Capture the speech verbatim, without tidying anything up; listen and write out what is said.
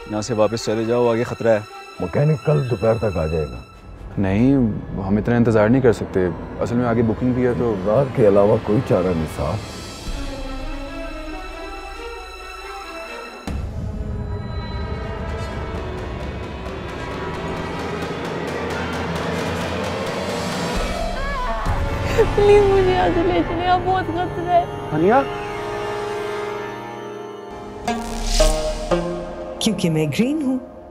यहाँ से वापस चले जाओ, आगे खतरा है। मैकेनिक कल दोपहर तक आ जाएगा। नहीं, हम इतना इंतज़ार नहीं कर सकते। असल में आगे बुकिंग भी है तो। इंतजार के अलावा कोई चारा नहीं साहब। प्लीज मुझे यहाँ से ले चले, यहाँ बहुत खतरा है। हनिया, क्योंकि मैं ग्रीन हूँ।